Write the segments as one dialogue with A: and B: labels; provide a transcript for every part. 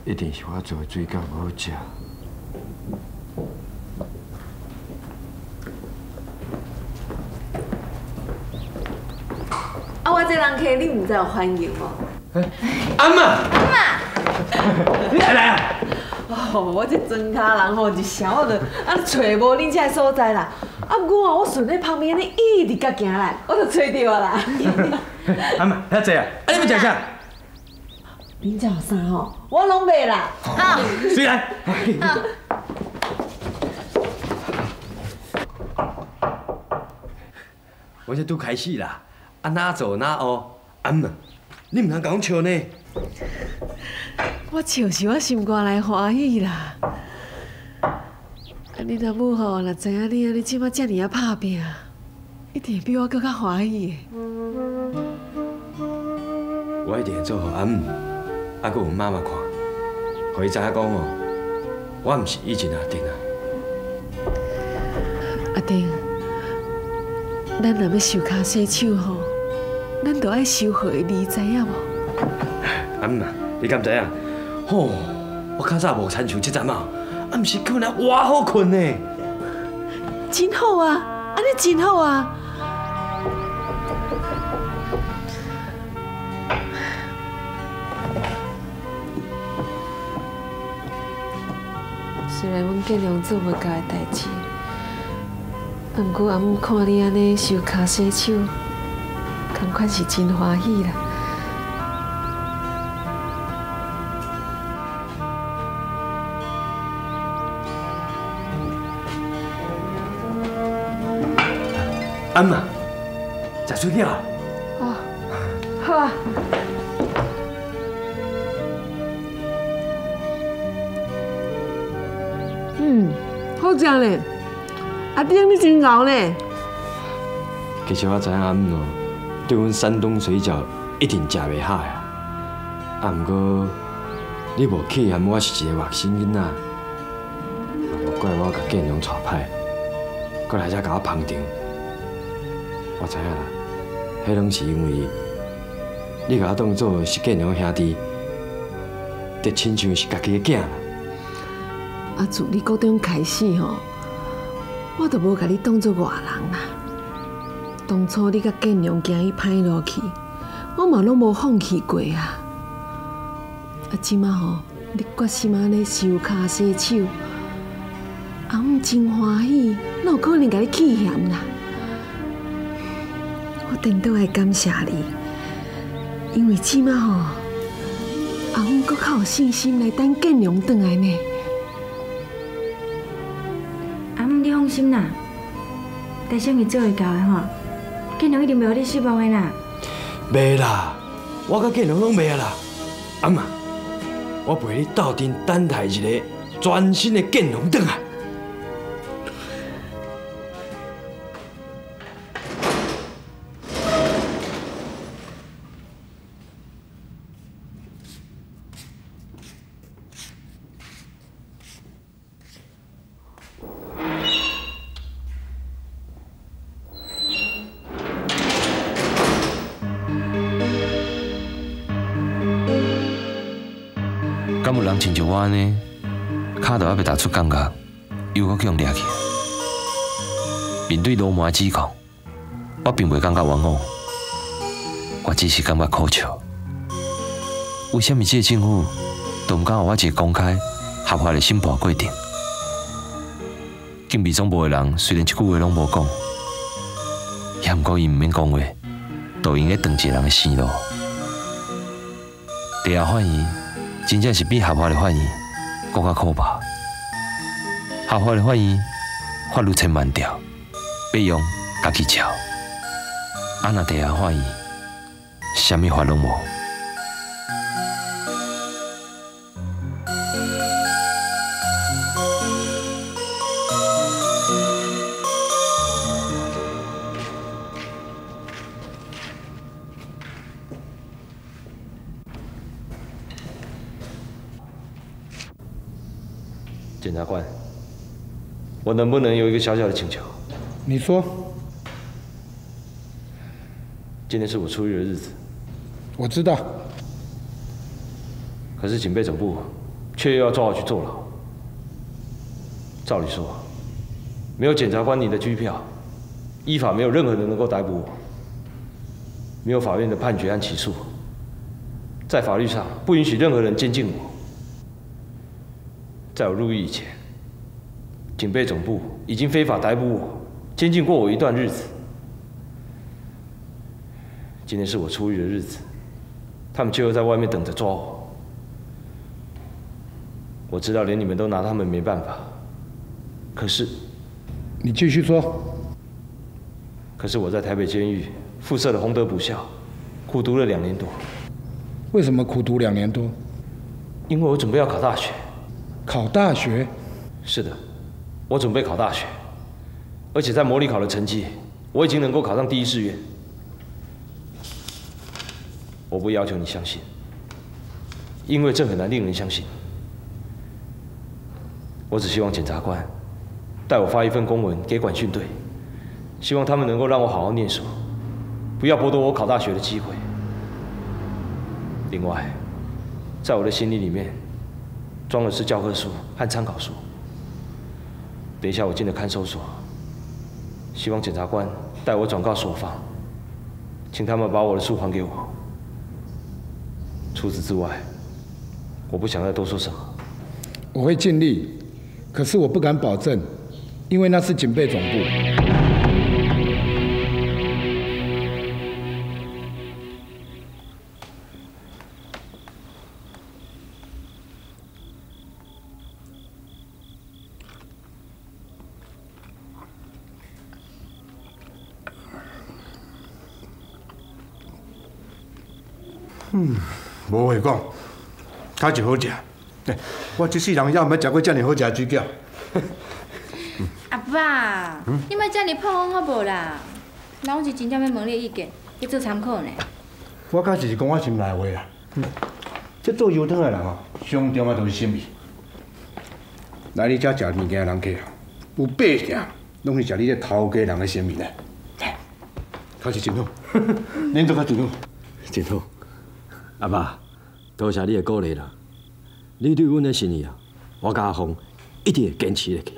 A: 一定是我做的水饺无好食。
B: 啊，我这人客你唔知有欢迎无？
A: 阿嬷，
B: 阿嬷，
A: 你才来啊！
B: 哦，我这庄卡人吼一想我就找无恁这所在啦。啊，不过我顺咧旁边咧一直甲行来，我就找到啦。
A: 阿嬷，遐济啊！啊，你要食啥？
B: 恁这有啥吼？我拢买啦。好，
A: 随来。我这拄开始啦，啊哪做哪学，阿嬷，你唔通甲我笑呢？
B: 我笑是我心肝内欢喜啦。啊，你阿母吼，若知影你即摆遮尔啊拍拼，一定比我更较欢喜的。
A: 我一定会做互阿嬷，啊，佮有妈妈看，互伊知影讲哦，我毋是以前阿丁啊。
B: 阿丁，咱若要收骹洗手吼，咱都爱收互伊，你知影无？
A: 阿嬷，你敢知影？吼，我较早无亲像即阵啊，啊，毋是困啊，偌好困呢。
B: 真好啊，安尼真好啊。虽然阮尽量做袂到的代志，毋过阿母看你安尼收骹洗手，感款是真欢喜啦。
A: 阿嬷，食水饺。
B: 哦，好啊。好食咧，阿丁你真敖咧。
A: 其实我知影阿嬷哦，对阮山东水饺一定食袂下呀。啊，毋过你无去含我是一个外省囡仔，莫怪我甲建良带歹，搁来遮甲我捧场。我知影啦，迄拢是因为你甲我当做是建良兄弟，得亲像是家己的囝啦。
B: 啊，自你高中开始吼，我都无甲你当做外人啦。当初你甲建良行伊歹路去，我嘛拢无放弃过啊。啊，即马吼，你决心安尼收骹洗手，阿母真欢喜，哪有可能甲你弃嫌啦？我顶多爱感谢你，因为即马吼，阿母搁较有信心来等建良转来呢。
C: 阿母，你放心啦，代啥物做会到的吼，建良一定袂互你失望的啦。
A: 袂啦，我甲建良拢袂啊啦。阿嬷，我陪你斗阵等待一个全新的建良转来。
D: 敢有人亲像我安尼，脚都还袂踏出感觉，又搁叫人抓起来？面对罗马的指控，我并袂感觉冤枉，我只是感觉可笑。为什么这个政府都唔敢互我一个公开、合法的审判过程？警备总部的人虽然一句话拢无讲，也毋过伊毋免讲话，都用咧断一个人的生路。地下犯意。真正是比合法的犯意更加可怕。合法的犯意，法律千万条，要用家己照。啊，若地下犯意，啥物法拢无。检察官，我能不能有一个小小的请求？
E: 你说。
D: 今天是我出狱的日子，
E: 我知道。
D: 可是警备总部
A: 却又要抓我去坐牢。照理说，没有检察官你的拘票，依法没有任何人能够逮捕我。没有法院的判决和起诉，在法律上不允许任何人监禁我。在我入狱以前，警备总部已经非法逮捕我、监禁过我一段日子。今天是我出狱的日子，他们却又在外面等着抓我。我知道连你们都拿他们没办法，可是，
E: 你继续说。
A: 可是我在台北监狱附设的洪德补校，苦读了2年多。
E: 为什么苦读2年多？
A: 因为我准备要考大学。
E: 考大学？
A: 是的，我准备考大学，而且在模拟考的成绩，我已经能够考上第1志愿。我不要求你相信，因为这很难令人相信。我只希望检察官代我发一份公文给管训队，希望他们能够让我好好念书，不要剥夺我考大学的机会。另外，在我的行李里面装的是教科书和参考书。等一下我进了看守所，希望检察官代我转告所方，请他们把我的书还给我。除此之外，我不想再多说什么。
E: 我会尽力，可是我不敢保证，因为那是警备总部。
F: 无话讲，较就好食。我这世人也毋捌食过遮尔好食的水饺。
C: 阿爸，你莫遮尔破风好无啦？那我是真正要问你意见，去做参考呢。
F: 我假是讲我心内话啦。这做油汤的人哦，上重要就是心意。来你遮食物件的人客啊，有8成拢是食你这头家人的心意呢。确实真好，恁做较真好，
A: 真好。阿爸，多谢你的鼓励啦！你对阮的心意啊，我甲阿峰一定会坚持下去。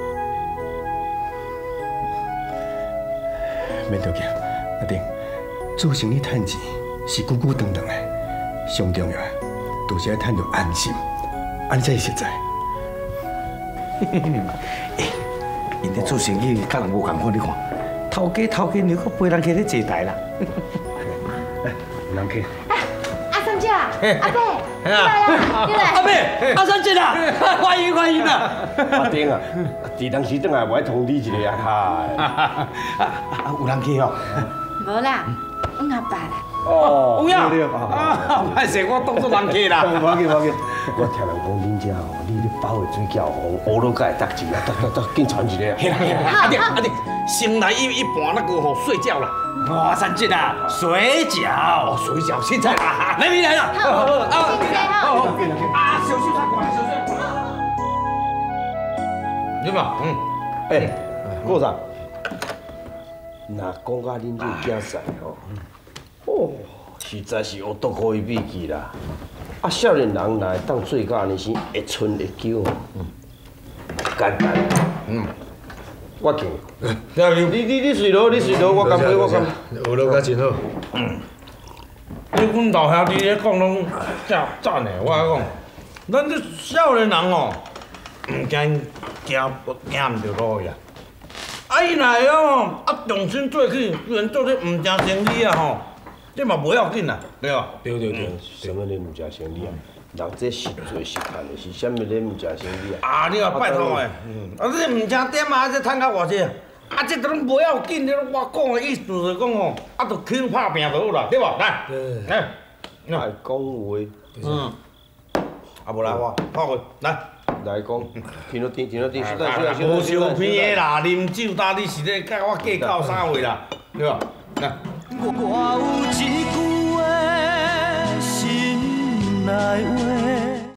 F: 免着急，阿丁，做生意趁钱是久久长长的，上重要的就是要趁着安心，安尼才是实在。
G: 因咧做生意，甲人无共款，你看，头家，你搁陪人客咧坐台啦。
F: 有人客。
C: 三姐啊，阿伯，你来啦，你来。
G: 阿伯，阿三姐啊，欢迎啊！
F: 阿丁啊，第当时转来，我爱通知一下啊。有人去哦？
C: 无啦，阮阿爸啦。
G: 哦，有影。歹势，我当作人客啦。
F: 无要紧。我听人讲恁遮哦，你咧包的水饺哦，乌老甲会得钱啊，得，紧传一个啊。
G: 阿弟，先来一盘那个水饺啦。哇，三姐啊，水饺，现在啦，来来啦，
C: 好，谢谢哈。
G: 啊，小心他过来，小心。对吧？
F: 顾长，若讲到恁这囝婿哦，实在是学多可以秘技啦。啊，少年人若会当做到安尼是会春会久，简单。我敬。你随落，我干杯，我干。
E: 有落甲真好。
G: 你阮老兄弟咧讲拢赞的，我讲，咱这少年人哦，唔惊唔着路去啊。啊，伊若会哦，重新做起，居然做咧唔正生意啊吼，这嘛无要紧啦，对吧？
F: 对，什么咧唔正生意啊？人这实做实干的，是啥物咧唔正生意啊？
G: 啊，你话拜托诶，这唔正点啊，这趁较偌济，啊，这都拢无要紧，我讲的意思就是讲吼，就肯拍拼就好啦，对吧？来，
F: 爱讲话。
G: 啊，无来我拍开，
F: 来讲，听到听，
G: 无相片的啦，啉酒搭你是咧甲我计较啥话啦，对吧？来。
H: 我有一句话心内话。